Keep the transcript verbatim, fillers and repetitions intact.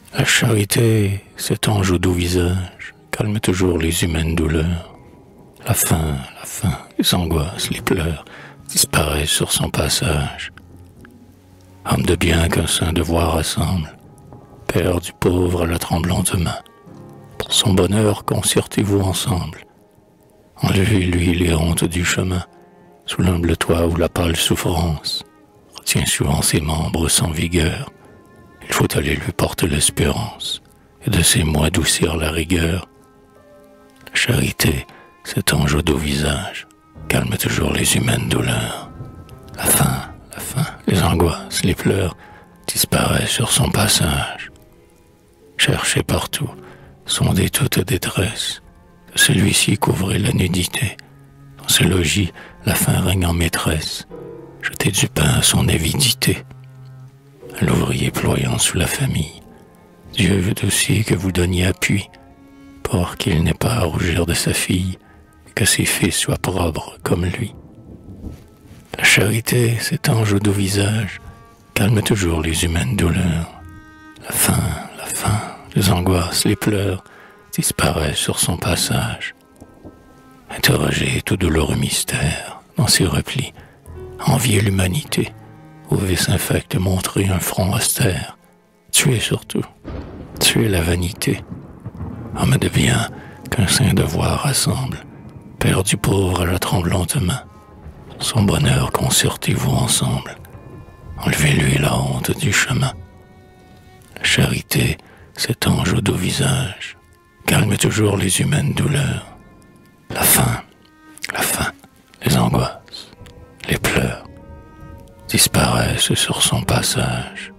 La charité, cet ange au doux visage, calme toujours les humaines douleurs. La faim, la faim, les angoisses, les pleurs, disparaissent sur son passage. Homme de bien qu'un saint devoir rassemble, Père du pauvre à la tremblante main, pour son bonheur concertez-vous ensemble. Enlevez-lui les hontes du chemin, sous l'humble toit où la pâle souffrance retient souvent ses membres sans vigueur. Il faut aller lui porter l'espérance, et de ses mots adoucir la rigueur. La charité, cet ange au doux visage, calme toujours les humaines douleurs. La faim, la faim, les angoisses, les pleurs, disparaissent sur son passage. Cherchez partout, sondez toute détresse, que celui-ci couvrait la nudité. Dans ce logis, la faim règne en maîtresse. Jetez du pain à son avidité. À l'ouvrier ployant sous la famille, Dieu veut aussi que vous donniez appui, pour qu'il n'ait pas à rougir de sa fille, et que ses fils soient propres comme lui. La charité, cet ange au doux visage, calme toujours les humaines douleurs. La faim, la faim, les angoisses, les pleurs, disparaissent sur son passage. Interrogez tout douloureux mystère dans ses replis, enviez l'humanité, au vice infect montrer un front austère, tuez surtout, tuez la vanité. Homme de bien qu'un saint devoir rassemble, Père du pauvre à la tremblante main, son bonheur concertez-vous ensemble, enlevez-lui la honte du chemin. La charité, cet ange au doux visage, calme toujours les humaines douleurs. La faim, la faim, les angoisses, les pleurs, disparaissent sur son passage.